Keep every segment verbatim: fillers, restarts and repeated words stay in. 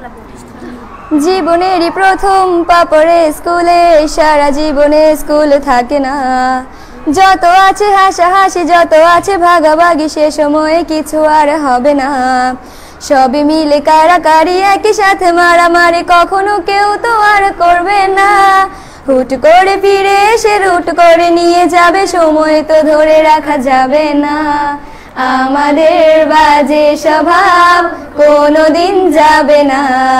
জীবনেরই প্রথম পা পড়ে স্কুলে, সারা জীবনে স্কুল থাকে না। যত আছে হাসাহাসি, যত আছে ভাগাভাগি, সে সময়ে কিছু আর হবে না। সবই মিলে কারাকারি, একই সাথে মারামারি, কখনো কেউ তো আর করবে না। হুট করে ফিরে এসে রুট করে নিয়ে যাবে, সময় তো ধরে রাখা যাবে না। আমাদের বাজে স্বভাব কোনোদিন যাবে না,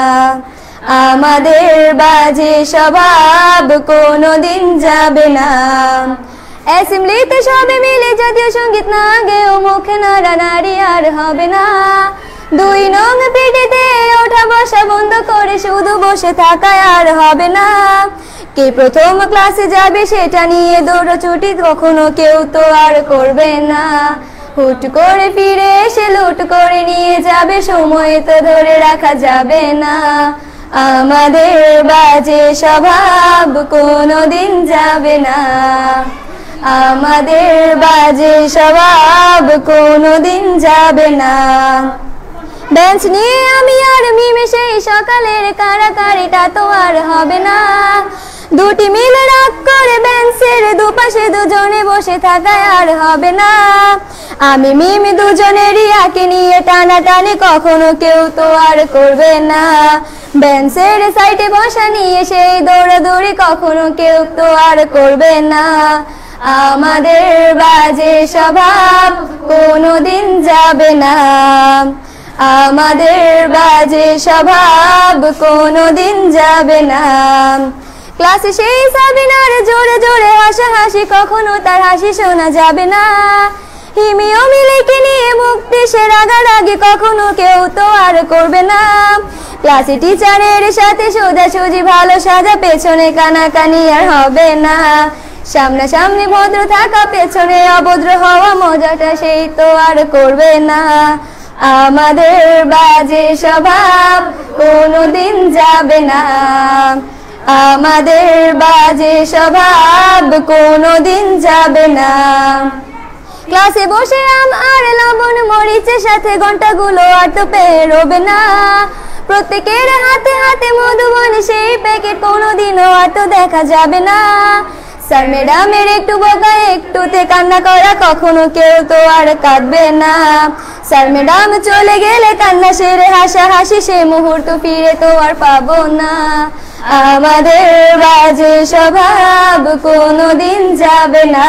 আমাদের বাজে স্বভাব কোনোদিন যাবে না। অ্যাসেম্বলিতে সবে মিলে জাতীয় সঙ্গীত না গেও মুখে নাড়ানাড়ি আর হবে না। দুই নং পিটিতে ওঠা বসা বন্ধ করে শুধু বসে থাকায় আর হবে না। কে প্রথম ক্লাসে যাবে সেটা নিয়ে দৌড়াছুটি কখনো কেউ তো আর করবে না। হুট করে ফিরে এসে লুট করে নিয়ে যাবে, সময় তো ধরে রাখা যাবে না। আমাদের বাজে স্বভাব কোনোদিন যাবে না, আমাদের বাজে স্বভাব কোনোদিন যাবে না। বেঞ্চ নিয়ে আমি আর মিমে সেই সকালের কারাকারিটা তো আর হবে না। দুটি মিলে রাগ করে বেঞ্চের দুপাশে দুজনে বসে থাকায় আর হবে না। আমি মিমি দুজনেরই আঁকে নিয়ে টানাটানি কখনো কেউ তো আর করবে না। বেঞ্চের সাইডে বসা নিয়ে সেই দৌড়াদৌড়ি কখনো কেউ তো আর করবে না। আমাদের বাজে স্বভাব কোনোদিন যাবে না, আমাদের বাজে স্বভাব কোনোদিন যাবে না। ক্লাসে সেই সাবিনার জোরে জোরে হাসাহাসি, কখনো তার হাসি শোনা যাবে না। হিমি ও মিলিকে নিয়ে মুক্তি সে রাগারাগি কখনো কেউ তো আর করবে না। ক্লাসে টিচারের সাথে সোজাসুজি ভালো সাজা, পেছনে কানাকানি আর হবে না। সামনাসামনি ভদ্র থাকা, পেছনে অভদ্র হওয়া, মজাটা সেই তো আর করবে না। আমাদের বাজে স্বভাব কোনোদিন যাবে না, আমাদের বাজে স্বভাব কোনোদিন যাবে না। ক্লাসে বসে আম আর লবণ মরিচের সাথে ঘন্টাগুলো আর তো পেরোবে না। প্রত্যেকের হাতে হাতে মধুবন সেই প্যাকেট কোনোদিনও আর তো দেখা যাবে না। স্যার ম্যাডামের একটু বকা একটুতে কান্না করা, কখনো কেউ তো আর কাঁদবে না। স্যার ম্যাডাম চলে গেলে কান্না সেরে হাসাহাসি, সে মুহূর্ত ফিরে তো আর পাবো না। আমাদের বাজে স্বভাব কোনোদিন যাবে না,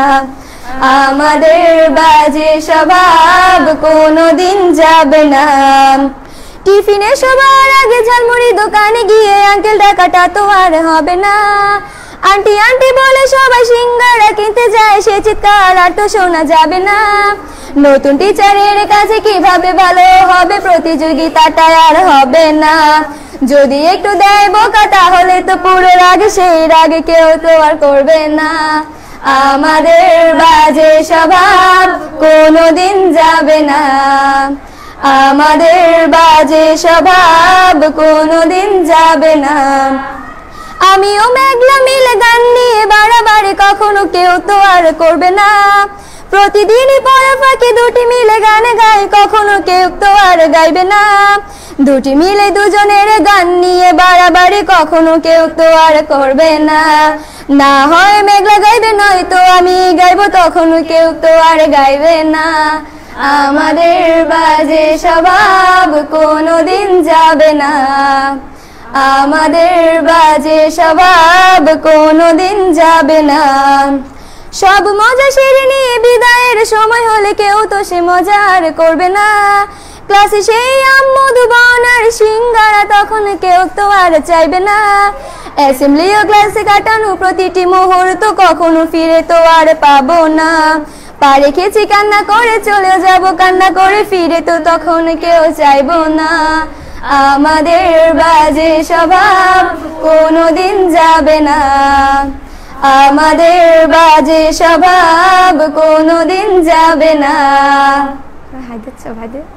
আমাদের বাজে স্বভাব কোনোদিন যাবে না। টিফিনে সবার আগে ঝালমুড়ি দোকানে গিয়ে আঙ্কেল ডাকাটা তো আর হবে না। আন্টি আন্টি বলে সবাই সিঙ্গারা কিনতে যায়, সে চিৎকার আর তো শোনা যাবে না। নতুন টিচারের কাছে কিভাবে ভালো হবে, প্রতিযোগিতাটা আর হবে না। যদি একটু দেয় বোকা তাহলে তো পুরো রাগ, সেই রাগে কেউ তো আর করবে না। আমাদের বাজে স্বভাব কোনোদিন যাবে না, আমাদের বাজে স্বভাব কোনোদিন যাবে না। আমিও মেঘলা মিলে গান নিয়ে বাড়াবাড়ি কখনো কেউ তো আর করবে না। প্রতিদিনই পড়া ফাঁকে দুটি মিলে গান গাই, কখনো কেউ তো আর গাইবে না। দুটি মিলে দুজনের গান নিয়ে বাড়াবাড়ি কখনো কেউ তো আর করবে না। না হয় মেঘলা গাইবে, নয়তো আমি গাইবো, তখনও কেউ তো আর গাইবে না। আমাদের বাজে স্বভাব কোনোদিন যাবে না, আমাদের বাজে স্বভাব কোনোদিন যাবে না। সব মজা সেরে নিয়ে বিদায়ের সময় হলে কেউ তো সে মজা আর করবে না। ক্লাসে সেই আম মধুবন আর সিঙ্গারা তখন কেউ তো আর চাইবে না। অ্যাসেম্বলি ও ক্লাসে কাটানো প্রতিটি মুহূর্ত কখনো ফিরে তো আর পাবো না। পা রেখেছি কান্না করে চলে যাব, কান্না করে ফিরে তো তখন কেউ চাইবো না। আমাদের বাজে স্বভাব কোনোদিন যাবে না, আমাদের বাজে স্বভাব কোনোদিন যাবে না। হায়দার ভাই